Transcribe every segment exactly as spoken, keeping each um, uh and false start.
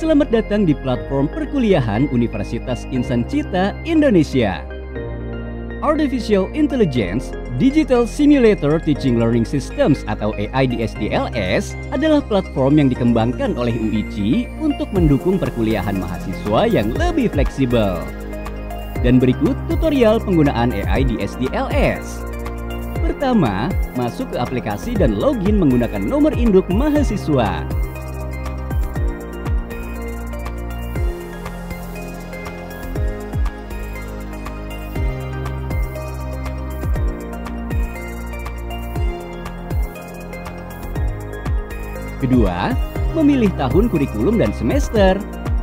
Selamat datang di platform perkuliahan Universitas Insan Cita Indonesia. Artificial Intelligence Digital Simulator Teaching Learning Systems atau A I D S D L S adalah platform yang dikembangkan oleh U I C untuk mendukung perkuliahan mahasiswa yang lebih fleksibel. Dan berikut tutorial penggunaan A I D S D L S. Pertama, masuk ke aplikasi dan login menggunakan nomor induk mahasiswa. Kedua, memilih tahun kurikulum dan semester.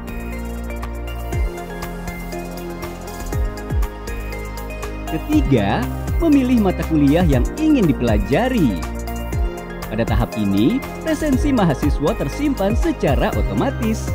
Ketiga, memilih mata kuliah yang ingin dipelajari. Pada tahap ini, presensi mahasiswa tersimpan secara otomatis.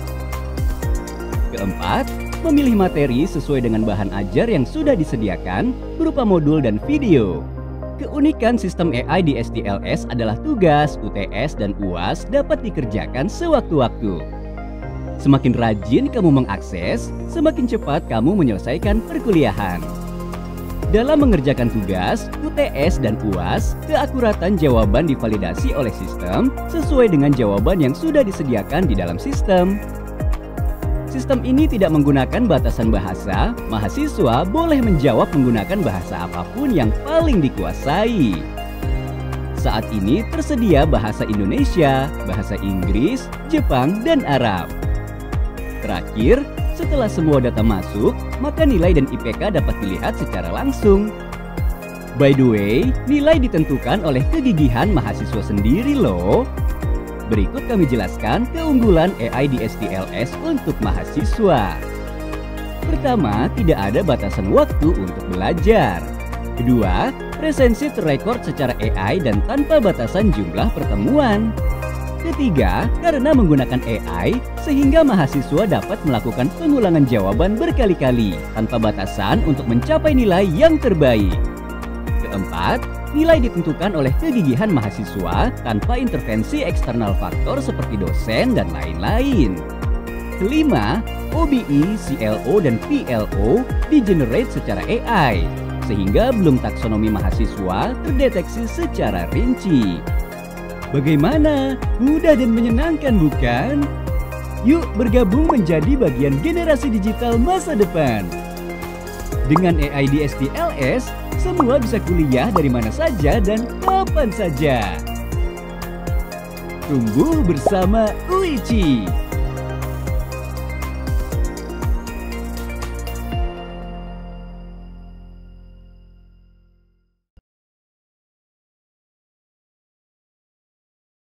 Keempat, memilih materi sesuai dengan bahan ajar yang sudah disediakan berupa modul dan video. Keunikan sistem A I D S D L S adalah tugas, U T S, dan U A S dapat dikerjakan sewaktu-waktu. Semakin rajin kamu mengakses, semakin cepat kamu menyelesaikan perkuliahan. Dalam mengerjakan tugas, U T S, dan U A S, keakuratan jawaban divalidasi oleh sistem sesuai dengan jawaban yang sudah disediakan di dalam sistem. Sistem ini tidak menggunakan batasan bahasa, mahasiswa boleh menjawab menggunakan bahasa apapun yang paling dikuasai. Saat ini tersedia bahasa Indonesia, bahasa Inggris, Jepang, dan Arab. Terakhir, setelah semua data masuk, maka nilai dan I P K dapat dilihat secara langsung. By the way, nilai ditentukan oleh kegigihan mahasiswa sendiri loh. Berikut kami jelaskan keunggulan A I D S D L S untuk mahasiswa. Pertama, tidak ada batasan waktu untuk belajar. Kedua, presensi terrekord secara A I dan tanpa batasan jumlah pertemuan. Ketiga, karena menggunakan A I, sehingga mahasiswa dapat melakukan pengulangan jawaban berkali-kali tanpa batasan untuk mencapai nilai yang terbaik. Keempat, nilai ditentukan oleh kegigihan mahasiswa tanpa intervensi eksternal faktor seperti dosen dan lain-lain. Kelima, O B E, C L O, dan P L O di-generate secara A I, sehingga belum taksonomi mahasiswa terdeteksi secara rinci. Bagaimana? Mudah dan menyenangkan, bukan? Yuk bergabung menjadi bagian generasi digital masa depan. Dengan A I D S D L S, semua bisa kuliah dari mana saja dan kapan saja. Tumbuh bersama U I C.